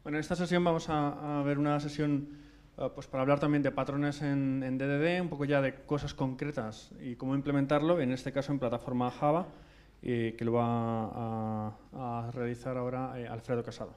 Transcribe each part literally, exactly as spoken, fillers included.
Bueno, en esta sesión vamos a, a ver una sesión uh, pues para hablar también de patrones en, en D D D, un poco ya de cosas concretas y cómo implementarlo, en este caso en plataforma Java, eh, que lo va a, a realizar ahora eh, Alfredo Casado.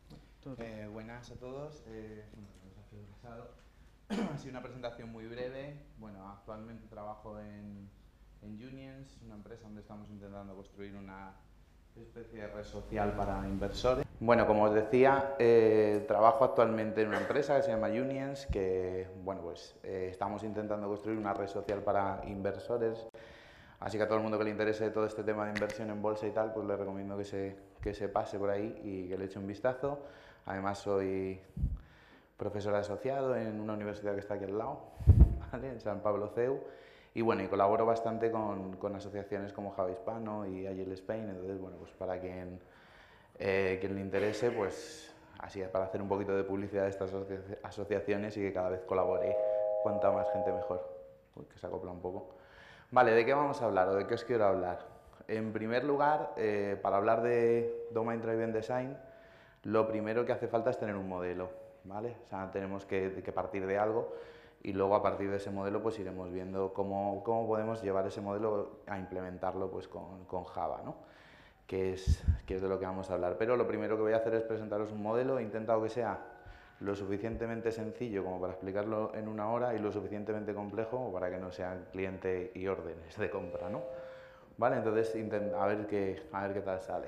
Eh, buenas a todos, eh, bueno, soy Alfredo Casado. Ha sido una presentación muy breve. Bueno, actualmente trabajo en, en Unions, una empresa donde estamos intentando construir una especie de red social para inversores. Bueno, como os decía, eh, trabajo actualmente en una empresa que se llama Unions, que bueno, pues eh, estamos intentando construir una red social para inversores. Así que a todo el mundo que le interese todo este tema de inversión en bolsa y tal, pues le recomiendo que se, que se pase por ahí y que le eche un vistazo. Además soy profesor asociado en una universidad que está aquí al lado, ¿vale? En San Pablo C E U. Y bueno, y colaboro bastante con, con asociaciones como Java Hispano y Agile Spain. Entonces, bueno, pues para quien, eh, quien le interese, pues así es, para hacer un poquito de publicidad de estas asocia asociaciones y que cada vez colabore cuanta más gente mejor. Uy, que se acopla un poco. Vale, ¿de qué vamos a hablar o de qué os quiero hablar? En primer lugar, eh, para hablar de Domain Driven Design, lo primero que hace falta es tener un modelo, ¿vale? O sea, tenemos que, que partir de algo y luego a partir de ese modelo pues iremos viendo cómo, cómo podemos llevar ese modelo a implementarlo pues con, con Java, ¿no? Que es, que es de lo que vamos a hablar. Pero lo primero que voy a hacer es presentaros un modelo. He intentado que sea lo suficientemente sencillo como para explicarlo en una hora y lo suficientemente complejo como para que no sean cliente y órdenes de compra, ¿no? Vale, entonces a ver qué, a ver qué tal sale.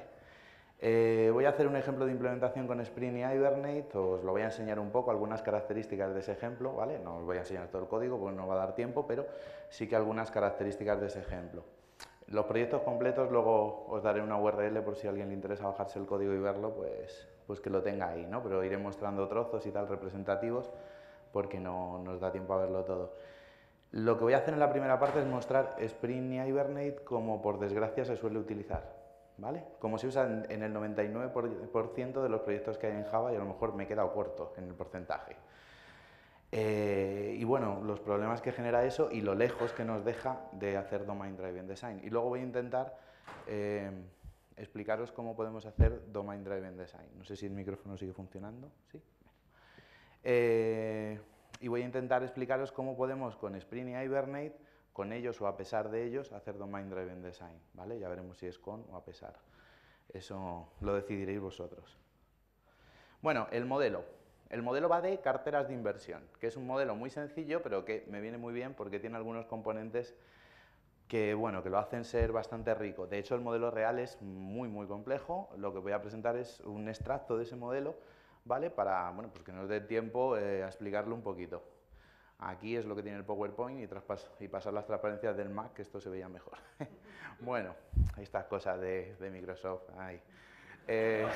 Eh, voy a hacer un ejemplo de implementación con Spring y Hibernate, os lo voy a enseñar un poco, algunas características de ese ejemplo, ¿vale? No os voy a enseñar todo el código porque no va a dar tiempo, pero sí que algunas características de ese ejemplo. Los proyectos completos luego os daré una U R L por si a alguien le interesa bajarse el código y verlo, pues, pues que lo tenga ahí, ¿no? Pero iré mostrando trozos y tal representativos porque no nos da tiempo a verlo todo. Lo que voy a hacer en la primera parte es mostrar Spring y Hibernate como por desgracia se suele utilizar, ¿vale? Como se usa en, en el noventa y nueve por ciento de los proyectos que hay en Java y a lo mejor me he quedado corto en el porcentaje. Eh, y bueno, los problemas que genera eso y lo lejos que nos deja de hacer Domain Driven Design. Y luego voy a intentar eh, explicaros cómo podemos hacer Domain Driven Design. No sé si el micrófono sigue funcionando, ¿sí? Eh, y voy a intentar explicaros cómo podemos con Spring y Hibernate, con ellos o a pesar de ellos, hacer Domain Driven Design, ¿vale? Ya veremos si es con o a pesar. Eso lo decidiréis vosotros. Bueno, el modelo. El modelo va de carteras de inversión, que es un modelo muy sencillo, pero que me viene muy bien porque tiene algunos componentes que, bueno, que lo hacen ser bastante rico. De hecho, el modelo real es muy, muy complejo. Lo que voy a presentar es un extracto de ese modelo, ¿vale? Para, bueno, pues que nos dé tiempo eh, a explicarlo un poquito. Aquí es lo que tiene el PowerPoint y, y pasar las transparencias del Mac, que esto se veía mejor. Bueno, estas cosas de, de Microsoft. Ay. Eh,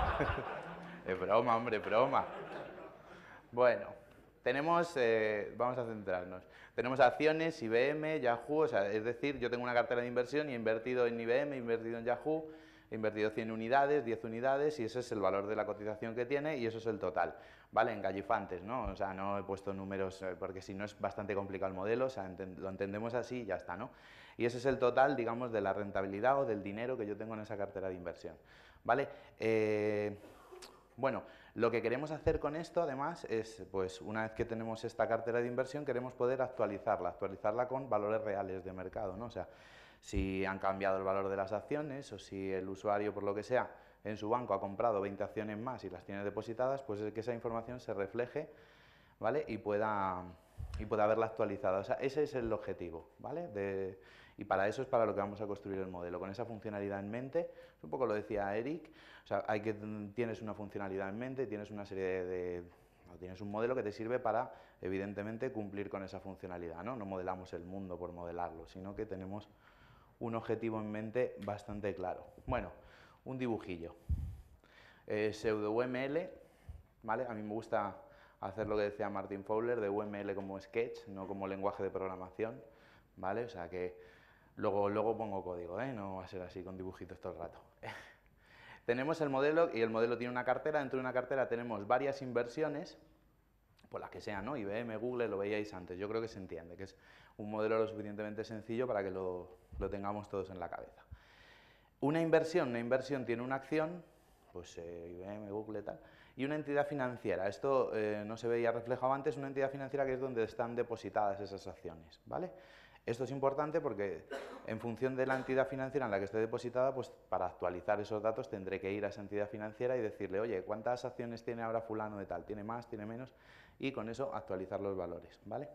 es broma, hombre, broma. Bueno, tenemos, eh, vamos a centrarnos, tenemos acciones, I B M, Yahoo, o sea, es decir, yo tengo una cartera de inversión y he invertido en I B M, he invertido en Yahoo, he invertido cien unidades, diez unidades y ese es el valor de la cotización que tiene y eso es el total, ¿vale? En gallifantes, ¿no? O sea, no he puesto números porque si no es bastante complicado el modelo, o sea, ent lo entendemos así y ya está, ¿no? Y ese es el total, digamos, de la rentabilidad o del dinero que yo tengo en esa cartera de inversión, ¿vale? Eh, bueno, lo que queremos hacer con esto, además, es, pues, una vez que tenemos esta cartera de inversión, queremos poder actualizarla, actualizarla con valores reales de mercado, ¿no? O sea, si han cambiado el valor de las acciones o si el usuario, por lo que sea, en su banco ha comprado veinte acciones más y las tiene depositadas, pues es que esa información se refleje, ¿vale? Y pueda, y pueda verla actualizada. O sea, ese es el objetivo, ¿vale? De, y para eso es para lo que vamos a construir el modelo, con esa funcionalidad en mente. Un poco lo decía Eric, o sea, hay que, tienes una funcionalidad en mente, tienes una serie de, de tienes un modelo que te sirve para, evidentemente, cumplir con esa funcionalidad, ¿no? No modelamos el mundo por modelarlo, sino que tenemos un objetivo en mente bastante claro. Bueno, un dibujillo. Eh, pseudo U M L, ¿vale? A mí me gusta hacer lo que decía Martin Fowler, de U M L como sketch, no como lenguaje de programación, ¿vale? O sea que luego, luego pongo código, ¿eh? No va a ser así con dibujitos todo el rato. Tenemos el modelo y el modelo tiene una cartera, dentro de una cartera tenemos varias inversiones, por las que sean, ¿no? I B M, Google, lo veíais antes, yo creo que se entiende, que es un modelo lo suficientemente sencillo para que lo, lo tengamos todos en la cabeza. Una inversión, una inversión tiene una acción, pues eh, I B M, Google, tal, Y una entidad financiera, esto eh, no se veía reflejado antes, una entidad financiera que es donde están depositadas esas acciones, ¿vale? Esto es importante porque en función de la entidad financiera en la que esté depositada, pues para actualizar esos datos tendré que ir a esa entidad financiera y decirle, oye, ¿cuántas acciones tiene ahora fulano de tal? ¿Tiene más? ¿Tiene menos? Y con eso actualizar los valores, ¿vale?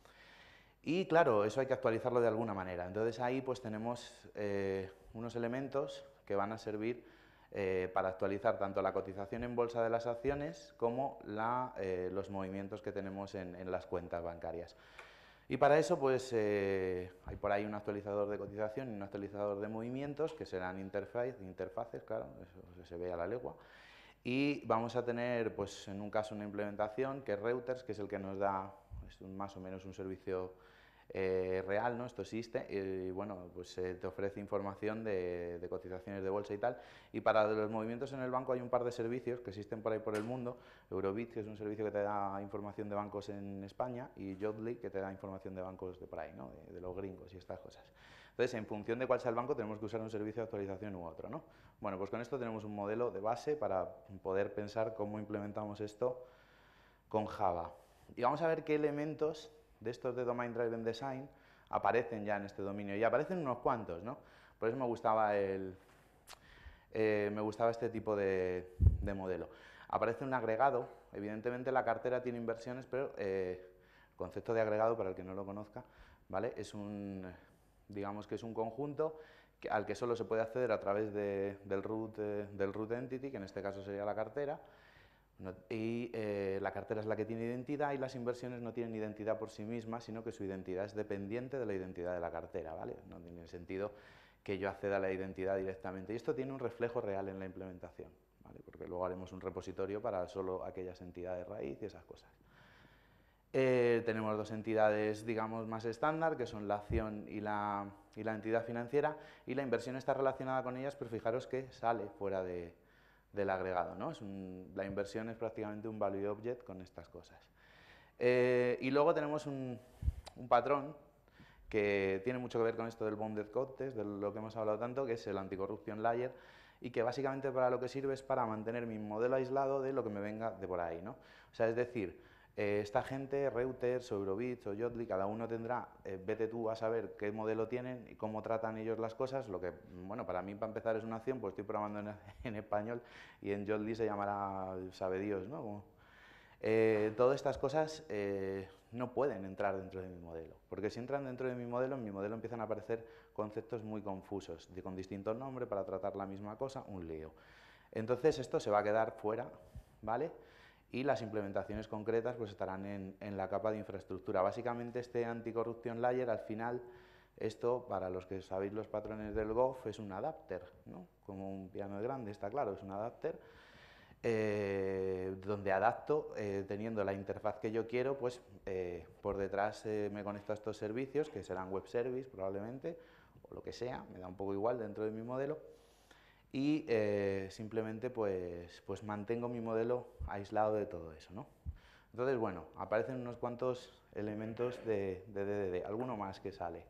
Y claro, eso hay que actualizarlo de alguna manera. Entonces ahí pues tenemos eh, unos elementos que van a servir eh, para actualizar tanto la cotización en bolsa de las acciones como la, eh, los movimientos que tenemos en, en las cuentas bancarias. Y para eso pues eh, hay por ahí un actualizador de cotización y un actualizador de movimientos que serán interface, interfaces, claro, eso se ve a la legua. Y vamos a tener pues en un caso una implementación que es Reuters, que es el que nos da es un, más o menos un servicio eh, real, ¿no? Esto existe y bueno, pues eh, te ofrece información de, de cotizaciones de bolsa y tal. Y para los movimientos en el banco hay un par de servicios que existen por ahí por el mundo. Eurobit, que es un servicio que te da información de bancos en España, y Yodlee, que te da información de bancos de por ahí, ¿no? de, de los gringos y estas cosas. Entonces, en función de cuál sea el banco, tenemos que usar un servicio de actualización u otro, ¿no? Bueno, pues con esto tenemos un modelo de base para poder pensar cómo implementamos esto con Java. Y vamos a ver qué elementos de estos de Domain Driven Design aparecen ya en este dominio. Y aparecen unos cuantos, ¿no? Por eso me gustaba, el, eh, me gustaba este tipo de, de modelo. Aparece un agregado. Evidentemente la cartera tiene inversiones, pero eh, el concepto de agregado, para el que no lo conozca, ¿vale? Es un, digamos que es un conjunto que, al que solo se puede acceder a través de, del, root, eh, del root entity, que en este caso sería la cartera. No, y eh, la cartera es la que tiene identidad y las inversiones no tienen identidad por sí mismas, sino que su identidad es dependiente de la identidad de la cartera, ¿vale? No tiene sentido que yo acceda a la identidad directamente. Y esto tiene un reflejo real en la implementación, ¿vale? Porque luego haremos un repositorio para solo aquellas entidades raíz y esas cosas. Eh, tenemos dos entidades, digamos, más estándar, que son la acción y la, y la entidad financiera, y la inversión está relacionada con ellas, pero fijaros que sale fuera de... del agregado, ¿no? Es un, la inversión es prácticamente un value object con estas cosas. Eh, y luego tenemos un, un patrón que tiene mucho que ver con esto del bounded code test, de lo que hemos hablado tanto, que es el anticorruption layer, y que básicamente para lo que sirve es para mantener mi modelo aislado de lo que me venga de por ahí, ¿no? O sea, es decir, eh, esta gente, Reuters o Eurobit o Yodlee, cada uno tendrá, eh, vete tú a saber qué modelo tienen y cómo tratan ellos las cosas. Lo que, bueno, para mí para empezar es una acción, pues estoy programando en, en español y en Yodlee se llamará sabe Dios, ¿no? Como, eh, todas estas cosas eh, no pueden entrar dentro de mi modelo, porque si entran dentro de mi modelo, en mi modelo empiezan a aparecer conceptos muy confusos, de, con distinto nombre para tratar la misma cosa, un lío. Entonces esto se va a quedar fuera, ¿vale? Y las implementaciones concretas pues estarán en, en la capa de infraestructura. Básicamente este anticorruption layer, al final, esto, para los que sabéis los patrones del G O F, es un adapter, ¿no? Como un piano grande, está claro, es un adapter, eh, donde adapto, eh, teniendo la interfaz que yo quiero, pues eh, por detrás eh, me conecto a estos servicios, que serán web service probablemente, o lo que sea, me da un poco igual dentro de mi modelo, y eh, simplemente pues, pues mantengo mi modelo aislado de todo eso, ¿no? Entonces, bueno, aparecen unos cuantos elementos de, de D D D, alguno más que sale.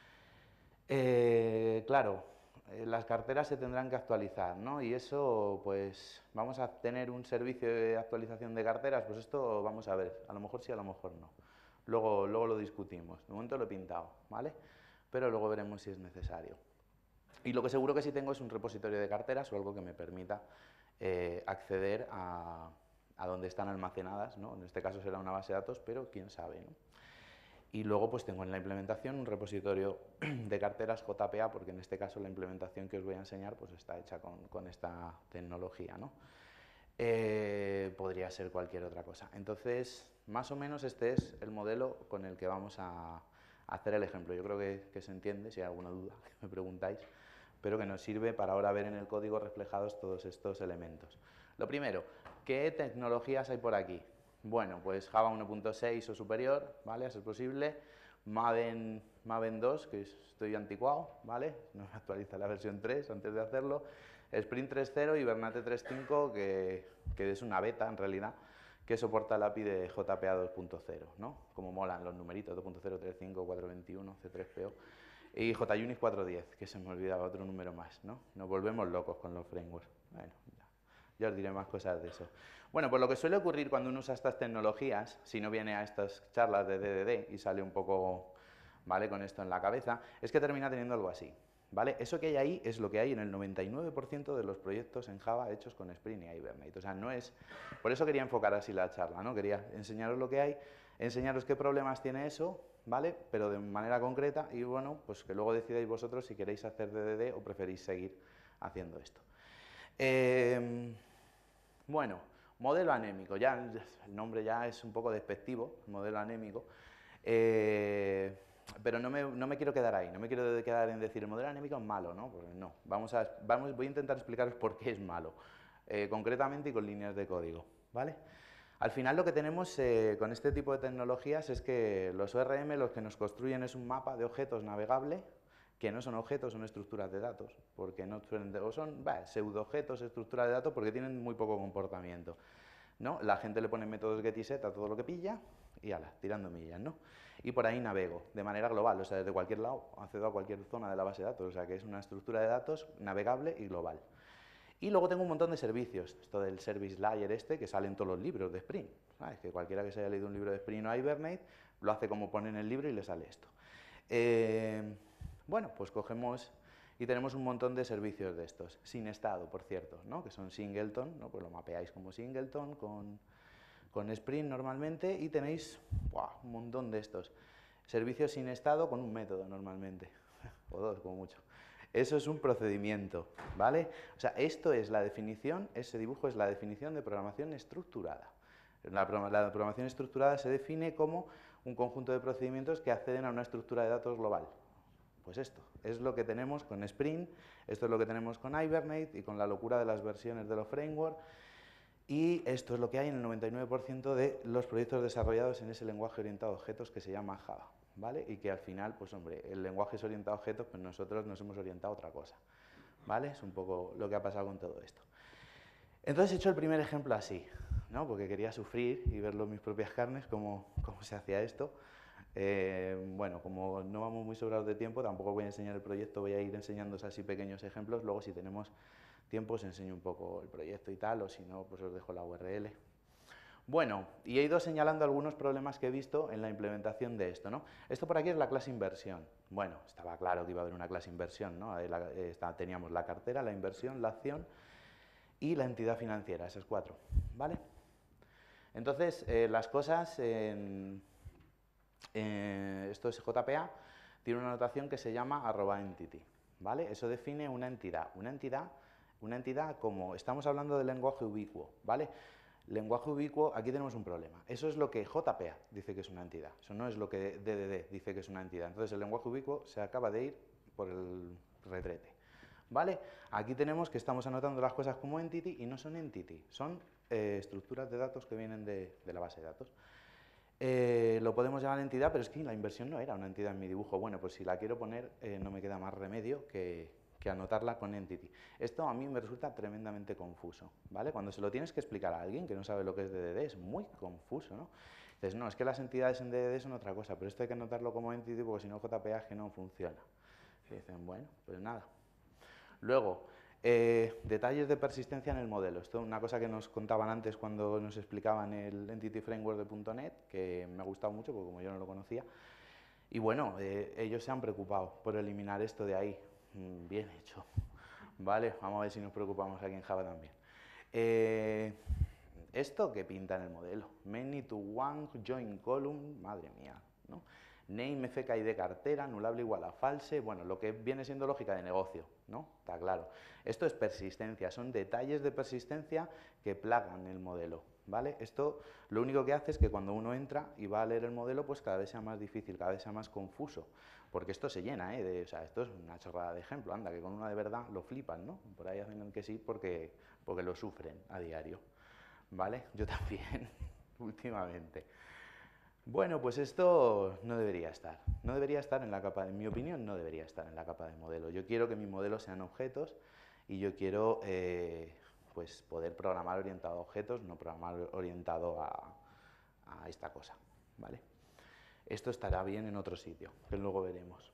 Eh, claro, eh, las carteras se tendrán que actualizar, ¿no? Y eso, pues, vamos a tener un servicio de actualización de carteras, pues esto vamos a ver, a lo mejor sí, a lo mejor no. Luego, luego lo discutimos, de momento lo he pintado, ¿vale? Pero luego veremos si es necesario. Y lo que seguro que sí tengo es un repositorio de carteras o algo que me permita eh, acceder a, a donde están almacenadas, ¿no? En este caso será una base de datos, pero quién sabe, ¿no? Y luego pues tengo en la implementación un repositorio de carteras J P A, porque en este caso la implementación que os voy a enseñar pues está hecha con, con esta tecnología, ¿no? Eh, podría ser cualquier otra cosa. Entonces, más o menos este es el modelo con el que vamos a, a hacer el ejemplo. Yo creo que, que se entiende, si hay alguna duda que me preguntáis, pero que nos sirve para ahora ver en el código reflejados todos estos elementos. Lo primero, ¿qué tecnologías hay por aquí? Bueno, pues Java uno punto seis o superior, ¿vale? A ser posible. Maven, Maven dos, que estoy anticuado, ¿vale? No me actualiza la versión tres antes de hacerlo. Spring tres punto cero y Hibernate tres punto cinco, que, que es una beta en realidad, que soporta el A P I de J P A dos punto cero, ¿no? Como molan los numeritos, dos punto cero, tres punto cinco, cuatro punto veintiuno, C tres P O. Y JUnit cuatro punto diez, que se me olvidaba otro número más, ¿no? Nos volvemos locos con los frameworks. Bueno, ya. Ya os diré más cosas de eso. Bueno, pues lo que suele ocurrir cuando uno usa estas tecnologías, si no viene a estas charlas de D D D y sale un poco, ¿vale?, con esto en la cabeza, es que termina teniendo algo así, ¿vale? Eso que hay ahí es lo que hay en el noventa y nueve por ciento de los proyectos en Java hechos con Spring y Hibernate. O sea, no es... Por eso quería enfocar así la charla, ¿no? Quería enseñaros lo que hay, enseñaros qué problemas tiene eso, ¿vale?, pero de manera concreta, y bueno, pues que luego decidáis vosotros si queréis hacer D D D o preferís seguir haciendo esto. Eh, bueno, modelo anémico, ya el nombre ya es un poco despectivo, modelo anémico, eh, pero no me, no me quiero quedar ahí, no me quiero quedar en decir el modelo anémico es malo, ¿no? Pues no, vamos a, vamos, voy a intentar explicaros por qué es malo, eh, concretamente y con líneas de código, ¿vale? Al final lo que tenemos eh, con este tipo de tecnologías es que los O R M los que nos construyen es un mapa de objetos navegable, que no son objetos, son estructuras de datos, porque no suelen, o son bah, pseudo-objetos, estructuras de datos, porque tienen muy poco comportamiento, ¿no? La gente le pone métodos get y set a todo lo que pilla y ala, tirando millas, ¿no? Y por ahí navego, de manera global, o sea, desde cualquier lado accedo a cualquier zona de la base de datos, o sea, que es una estructura de datos navegable y global. Y luego tengo un montón de servicios, esto del service layer este, que sale en todos los libros de Spring, ¿sabes? Que cualquiera que se haya leído un libro de Spring o Hibernate, lo hace como pone en el libro y le sale esto. Eh, bueno, pues cogemos y tenemos un montón de servicios de estos, sin estado, por cierto, ¿no?, que son singleton, ¿no?, pues lo mapeáis como singleton con, con Spring normalmente y tenéis ¡buah!, un montón de estos. Servicios sin estado con un método normalmente, o dos como mucho. Eso es un procedimiento, ¿vale? O sea, esto es la definición, ese dibujo es la definición de programación estructurada. La, la programación estructurada se define como un conjunto de procedimientos que acceden a una estructura de datos global. Pues esto es lo que tenemos con Spring, esto es lo que tenemos con Hibernate y con la locura de las versiones de los frameworks, y esto es lo que hay en el noventa y nueve por ciento de los proyectos desarrollados en ese lenguaje orientado a objetos que se llama Java, ¿vale? Y que al final, pues hombre, el lenguaje es orientado a objetos, pues nosotros nos hemos orientado a otra cosa, ¿vale? Es un poco lo que ha pasado con todo esto. Entonces he hecho el primer ejemplo así, ¿no?, porque quería sufrir y verlo en mis propias carnes cómo, cómo se hacía esto. Eh, bueno, como no vamos muy sobrados de tiempo, tampoco voy a enseñar el proyecto, voy a ir enseñándoos así pequeños ejemplos, luego si tenemos tiempo os enseño un poco el proyecto y tal, o si no, pues os dejo la U R L. Bueno, y he ido señalando algunos problemas que he visto en la implementación de esto, ¿no? Esto por aquí es la clase inversión. Bueno, estaba claro que iba a haber una clase inversión, ¿no? Ahí la, esta, teníamos la cartera, la inversión, la acción y la entidad financiera, esas cuatro, ¿vale? Entonces, eh, las cosas, en, eh, esto es J P A, tiene una notación que se llama arroba entity, ¿vale? Eso define una entidad, una entidad, una entidad como, estamos hablando del lenguaje ubicuo, ¿vale? Lenguaje ubicuo, aquí tenemos un problema, eso es lo que J P A dice que es una entidad, eso no es lo que D D D dice que es una entidad, entonces el lenguaje ubicuo se acaba de ir por el retrete, ¿vale? Aquí tenemos que estamos anotando las cosas como entity y no son entity, son eh, estructuras de datos que vienen de, de la base de datos. Eh, lo podemos llamar entidad, pero es que la inversión no era una entidad en mi dibujo. Bueno, pues si la quiero poner, eh, no me queda más remedio que, que anotarla con entity. Esto a mí me resulta tremendamente confuso, ¿vale? Cuando se lo tienes que explicar a alguien que no sabe lo que es D D D, es muy confuso, ¿no? Dices, no, es que las entidades en D D D son otra cosa, pero esto hay que anotarlo como entity porque si no J P A es que no funciona. Y dicen, bueno, pues nada. Luego, eh, detalles de persistencia en el modelo. Esto es una cosa que nos contaban antes cuando nos explicaban el Entity Framework de punto net, que me ha gustado mucho porque como yo no lo conocía. Y bueno, eh, ellos se han preocupado por eliminar esto de ahí. Mm, bien hecho. Vale, vamos a ver si nos preocupamos aquí en Java también. Eh, esto que pinta en el modelo. Many to one, join column, madre mía, ¿no? Name, F K I de cartera, anulable igual a false, bueno, lo que viene siendo lógica de negocio, ¿no? Está claro. Esto es persistencia, son detalles de persistencia que plagan el modelo, ¿vale? Esto lo único que hace es que cuando uno entra y va a leer el modelo, pues cada vez sea más difícil, cada vez sea más confuso, porque esto se llena, ¿eh? De, o sea, esto es una chorrada de ejemplo, anda, que con una de verdad lo flipan, ¿no? Por ahí hacen el que sí porque, porque lo sufren a diario, ¿vale? Yo también, últimamente. Bueno, pues esto no debería estar, no debería estar en la capa, en mi opinión, no debería estar en la capa de modelo. Yo quiero que mis modelos sean objetos y yo quiero eh, pues poder programar orientado a objetos, no programar orientado a, a esta cosa, ¿vale? Esto estará bien en otro sitio, que luego veremos.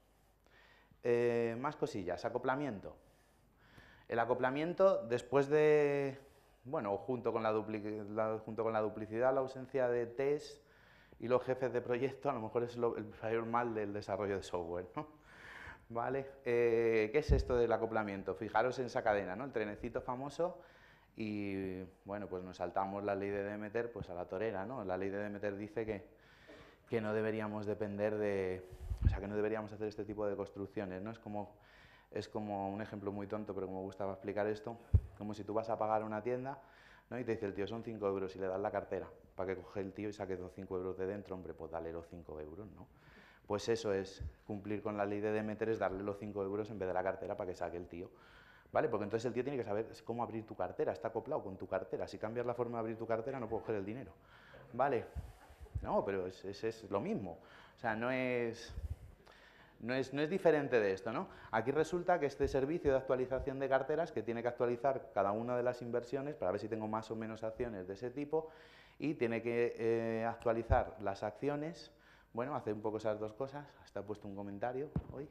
Eh, más cosillas, acoplamiento. El acoplamiento, después de, bueno, junto con la, la, junto con la duplicidad, la ausencia de test y los jefes de proyecto, a lo mejor es lo, el mayor mal del desarrollo de software, ¿no? ¿Vale? Eh, ¿Qué es esto del acoplamiento? Fijaros en esa cadena, ¿no? El trenecito famoso y, bueno, pues nos saltamos la ley de Demeter pues a la torera, ¿no? La ley de Demeter dice que, que no deberíamos depender de... O sea, que no deberíamos hacer este tipo de construcciones, ¿no? Es como, es como un ejemplo muy tonto, pero como me gustaba explicar esto, como si tú vas a pagar una tienda, ¿no? Y te dice el tío, son cinco euros, y le das la cartera, para que coge el tío y saque los cinco euros de dentro, hombre, pues dale los cinco euros, ¿no? Pues eso es cumplir con la ley de Demeter, es darle los cinco euros en vez de la cartera para que saque el tío, ¿vale? Porque entonces el tío tiene que saber cómo abrir tu cartera, está acoplado con tu cartera, si cambias la forma de abrir tu cartera no puedo coger el dinero, ¿vale? No, pero es, es, es lo mismo, o sea, no es... No es, no es diferente de esto, ¿no? Aquí resulta que este servicio de actualización de carteras, que tiene que actualizar cada una de las inversiones para ver si tengo más o menos acciones de ese tipo, y tiene que eh, actualizar las acciones, bueno, hace un poco esas dos cosas, hasta he puesto un comentario hoy,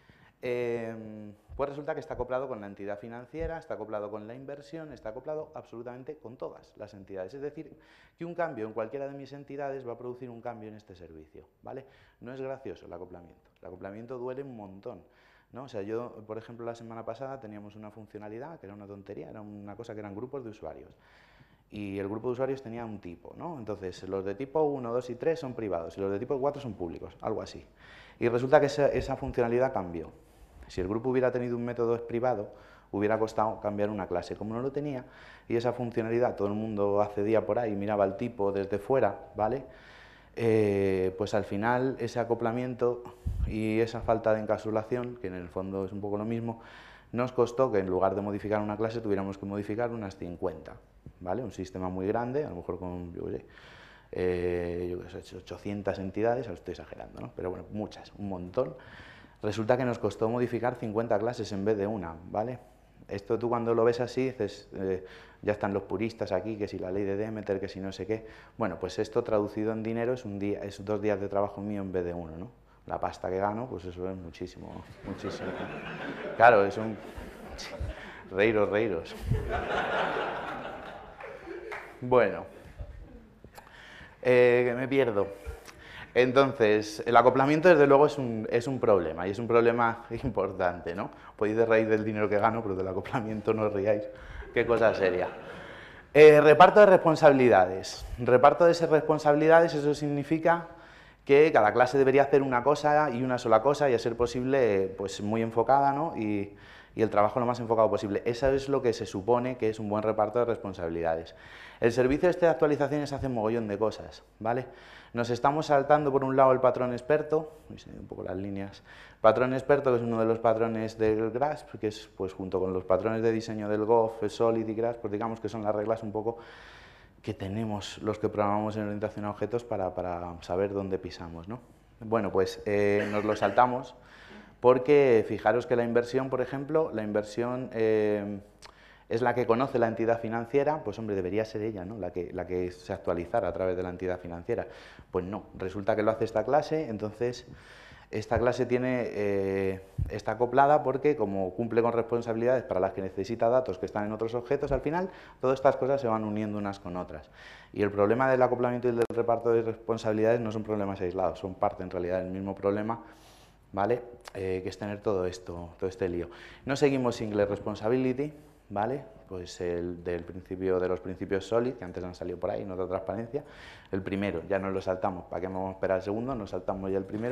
eh, pues resulta que está acoplado con la entidad financiera, está acoplado con la inversión, está acoplado absolutamente con todas las entidades. Es decir, que un cambio en cualquiera de mis entidades va a producir un cambio en este servicio, ¿vale? No es gracioso el acoplamiento, el acoplamiento duele un montón, ¿no? O sea, yo, por ejemplo, la semana pasada teníamos una funcionalidad que era una tontería, era una cosa que eran grupos de usuarios. Y el grupo de usuarios tenía un tipo, ¿no? Entonces, los de tipo uno, dos y tres son privados y los de tipo cuatro son públicos, algo así. Y resulta que esa, esa funcionalidad cambió. Si el grupo hubiera tenido un método privado, hubiera costado cambiar una clase. Como no lo tenía, y esa funcionalidad todo el mundo accedía por ahí, miraba el tipo desde fuera, ¿vale? Eh, pues al final ese acoplamiento y esa falta de encapsulación, que en el fondo es un poco lo mismo, nos costó que en lugar de modificar una clase tuviéramos que modificar unas cincuenta, ¿vale? Un sistema muy grande, a lo mejor con, yo qué sé, eh, yo qué sé, ochocientas entidades, ahora estoy exagerando, ¿no? Pero bueno, muchas, un montón. Resulta que nos costó modificar cincuenta clases en vez de una, ¿vale? Esto tú cuando lo ves así dices, eh, ya están los puristas aquí, que si la ley de Demeter, que si no sé qué. Bueno, pues esto traducido en dinero es, un día, es dos días de trabajo mío en vez de uno, ¿no? La pasta que gano, pues eso es muchísimo, muchísimo. Claro, es un... Reiros, reiros. Bueno, eh, que me pierdo. Entonces, el acoplamiento desde luego es un, es un problema, y es un problema importante, ¿no? Podéis reír del dinero que gano, pero del acoplamiento no os riáis, qué cosa seria. Eh, reparto de responsabilidades. Reparto de esas responsabilidades, eso significa que cada clase debería hacer una cosa y una sola cosa, y a ser posible, pues muy enfocada, ¿no? Y, y el trabajo lo más enfocado posible. Eso es lo que se supone que es un buen reparto de responsabilidades. El servicio este de actualizaciones hace un mogollón de cosas, ¿vale? Nos estamos saltando por un lado el patrón experto, un poco las líneas, patrón experto que es uno de los patrones del Grasp, que es pues junto con los patrones de diseño del Goff, Solid y Grasp, pues digamos que son las reglas un poco que tenemos los que programamos en orientación a objetos para, para saber dónde pisamos, ¿no? Bueno, pues eh, nos lo saltamos porque fijaros que la inversión, por ejemplo, la inversión... Eh, es la que conoce la entidad financiera, pues hombre, debería ser ella, ¿no? La que, la que se actualizara a través de la entidad financiera. Pues no, resulta que lo hace esta clase, entonces esta clase tiene, eh, está acoplada porque como cumple con responsabilidades para las que necesita datos que están en otros objetos, al final todas estas cosas se van uniendo unas con otras. Y el problema del acoplamiento y del reparto de responsabilidades no son problemas aislados, son parte en realidad del mismo problema, ¿vale? Eh, que es tener todo esto, todo este lío. No seguimos single responsibility, ¿vale? Pues el del principio de los principios Solid, que antes han salido por ahí, nota transparencia, el primero, ya nos lo saltamos, ¿para qué vamos a esperar el segundo? Nos saltamos ya el primero,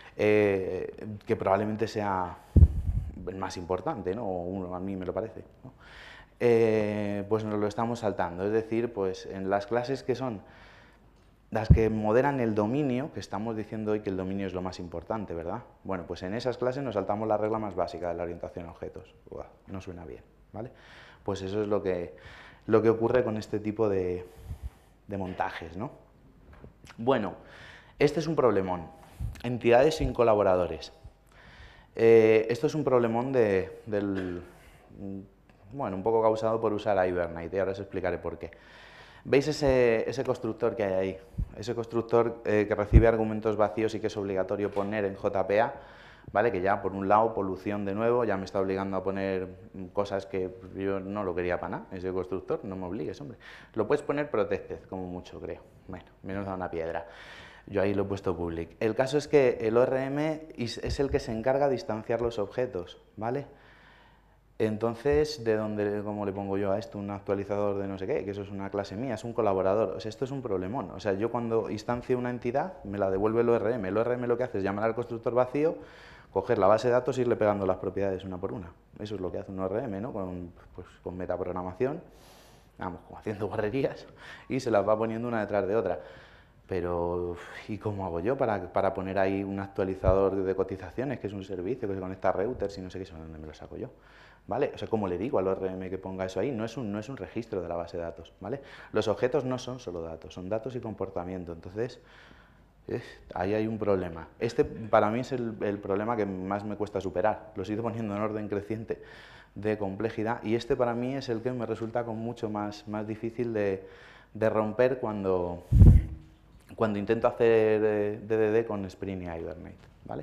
eh, que probablemente sea el más importante, ¿no? O uno, a mí me lo parece, ¿no? Eh, pues nos lo estamos saltando, es decir, pues en las clases que son las que moderan el dominio, que estamos diciendo hoy que el dominio es lo más importante, ¿verdad? Bueno, pues en esas clases nos saltamos la regla más básica de la orientación a objetos. Uah, no suena bien, ¿vale? Pues eso es lo que, lo que ocurre con este tipo de, de montajes, ¿no? Bueno, este es un problemón. Entidades sin colaboradores. Eh, esto es un problemón de, del, bueno, un poco causado por usar Hibernate, y ahora os explicaré por qué. ¿Veis ese, ese constructor que hay ahí? Ese constructor eh, que recibe argumentos vacíos y que es obligatorio poner en J P A. ¿vale? Que ya, por un lado, polución de nuevo, ya me está obligando a poner cosas que yo no lo quería para nada, ese constructor, no me obligues, hombre. Lo puedes poner protected, como mucho, creo. Bueno, menos da una piedra. Yo ahí lo he puesto public. El caso es que el O R M es el que se encarga de distanciar los objetos, ¿vale? Entonces, ¿de dónde, cómo le pongo yo a esto? Un actualizador de no sé qué, que eso es una clase mía, es un colaborador. O sea, esto es un problemón. O sea, yo cuando instancio una entidad, me la devuelve el O R M. El O R M lo que hace es llamar al constructor vacío, coger la base de datos e irle pegando las propiedades una por una. Eso es lo que hace un O R M, ¿no? Con, pues, con metaprogramación, vamos, haciendo guarrerías, y se las va poniendo una detrás de otra. Pero, ¿y cómo hago yo para, para poner ahí un actualizador de cotizaciones, que es un servicio que se conecta a routers y no sé qué, ¿dónde me lo saco yo? ¿Vale? O sea, ¿cómo le digo al O R M que ponga eso ahí? No es un, no es un registro de la base de datos, ¿vale? Los objetos no son solo datos, son datos y comportamiento, entonces eh, ahí hay un problema. Este para mí es el, el problema que más me cuesta superar, lo sigo poniendo en orden creciente de complejidad, y este para mí es el que me resulta con mucho más, más difícil de, de romper cuando, cuando intento hacer eh, D D D con Spring y Hibernate, ¿vale?